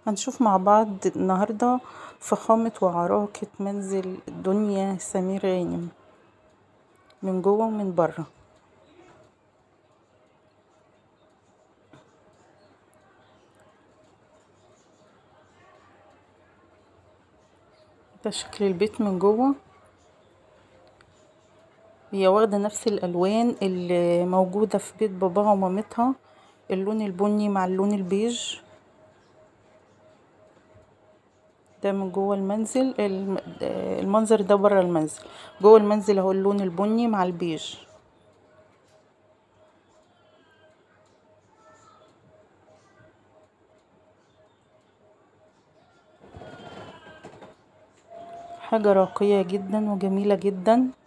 هنشوف مع بعض النهاردة فخامة وعراقة منزل دنيا سمير غانم من جوه ومن بره. ده شكل البيت من جوه. هي واخدة نفس الألوان اللي موجودة في بيت باباها ومامتها، اللون البني مع اللون البيج. ده من جوه المنزل. المنظر ده بره المنزل. جوه المنزل اهو اللون البني مع البيج. حاجة راقية جدا وجميلة جدا.